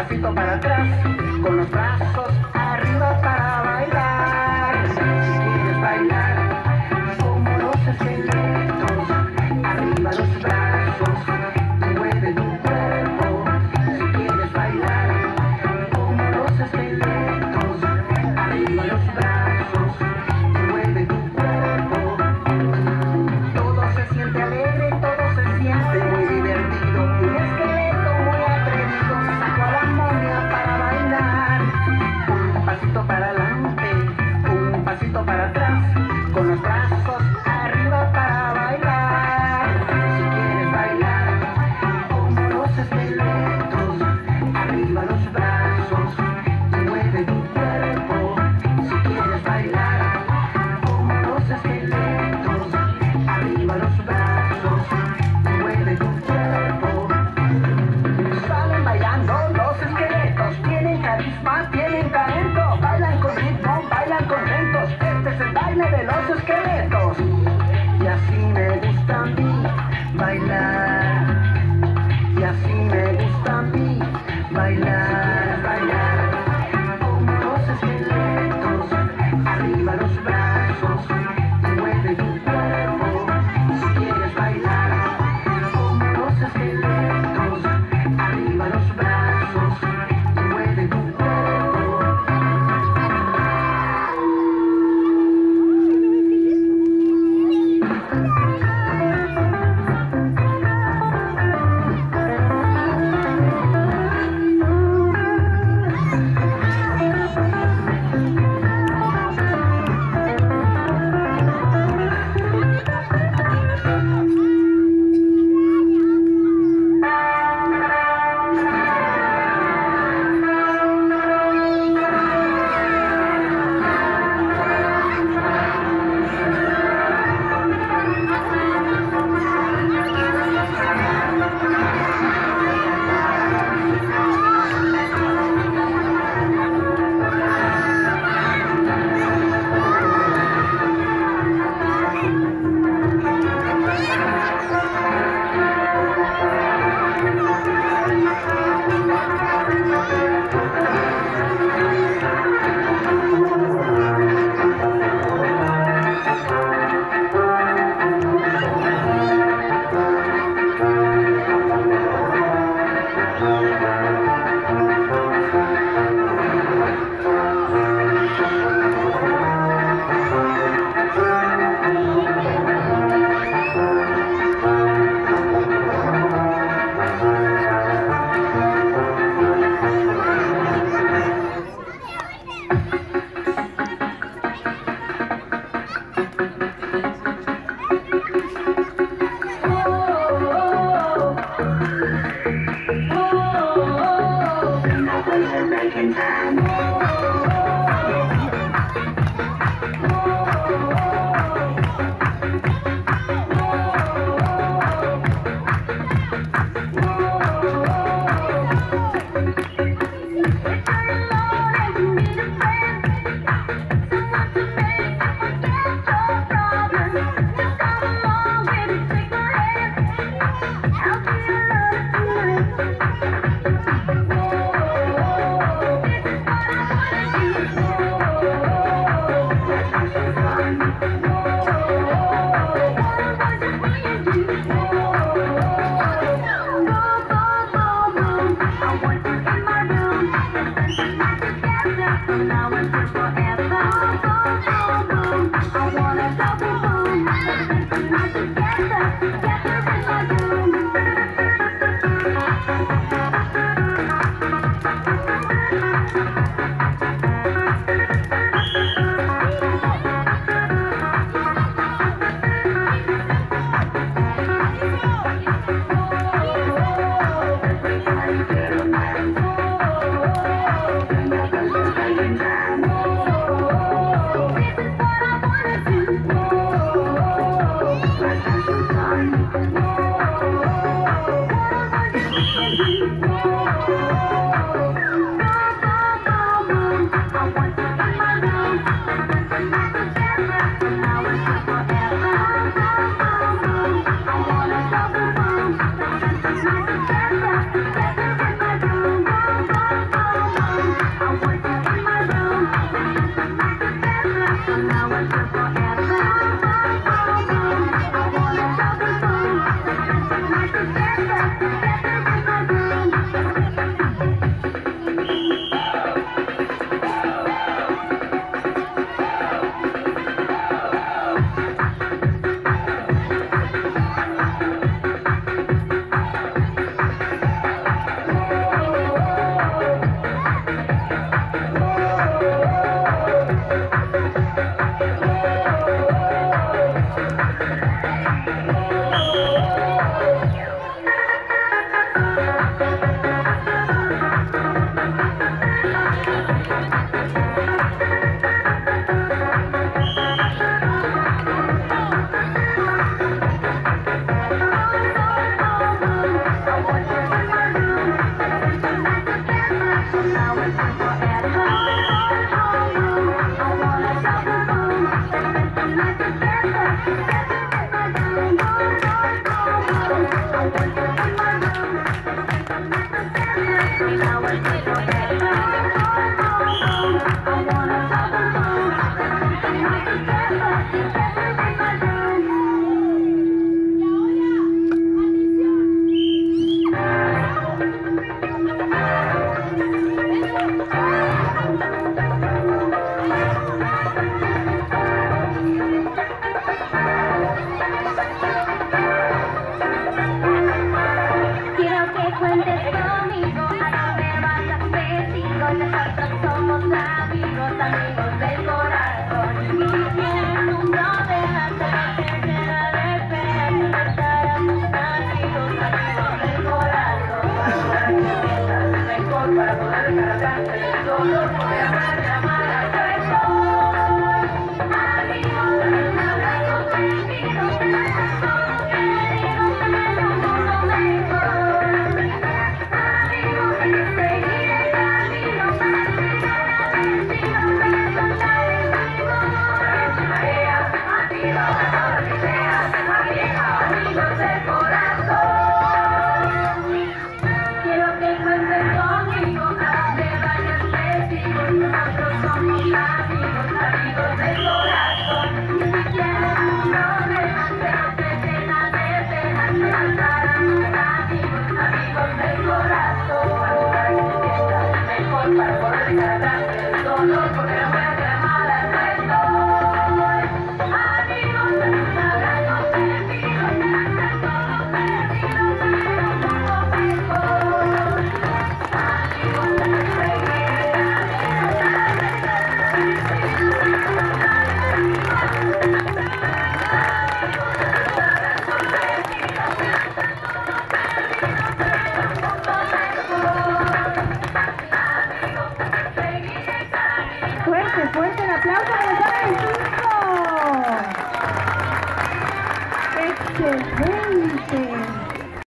pasito para atrás, con los brazos arriba para bailar. Si quieres bailar como los esqueletos, arriba los brazos, mueve tu cuerpo. Si quieres bailar como los esqueletos, arriba los brazos, mueve tu cuerpo. Todo se siente alegre, todo se siente muy divertido. Un esqueleto muy atrevido sacó a la momia para bailar. Un pasito para adelante, un pasito para atrás, con los brazos arriba para bailar. Si quieres bailar como los esqueletos, arriba los brazos, mueve tu cuerpo. Si quieres bailar como los esqueletos, arriba los brazos, mueve tu cuerpo. Salen bailando los esqueletos, tienen carisma, tienen talento, bailan con ritmo, bailan contentos. Este es el baile de los esqueletos. Y así me gusta a mí bailar. Y así me gusta a mí bailar, bailar como los esqueletos, arriba los brazos, mueve tu cuerpo. Si quieres bailar como los esqueletos, arriba los brazos, mueve tu cuerpo.